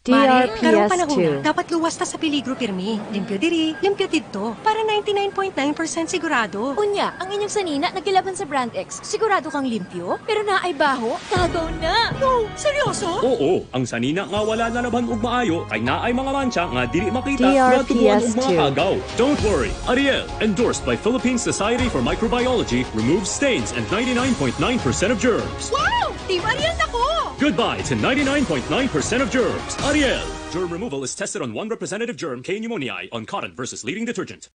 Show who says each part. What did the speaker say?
Speaker 1: Mare, karong
Speaker 2: DRPS
Speaker 1: panahon
Speaker 2: 2.
Speaker 1: dapat luwas ta sa peligro pirmi. Limpyo diri, limpyo didto. Para 99.9% sigurado.
Speaker 3: Unya, ang inyong sanina nagilaban sa Brand X. Sigurado kang limpyo? Pero naay baho, tagaw na.
Speaker 1: No, seryoso?
Speaker 4: Oo, ang sanina nga wala na laban ug maayo kay naay mga mancha nga dili makita nga tubuan og mga
Speaker 2: DRPS2.
Speaker 4: kagaw. Don't worry, Ariel, endorsed by Philippine Society for Microbiology, removes stains and 99.9% of germs.
Speaker 1: Wow! Team Ariel na ko!
Speaker 4: Goodbye to 99.9% of germs. Ariel! Germ removal is tested on one representative germ, K. pneumoniae, on cotton versus leading detergent.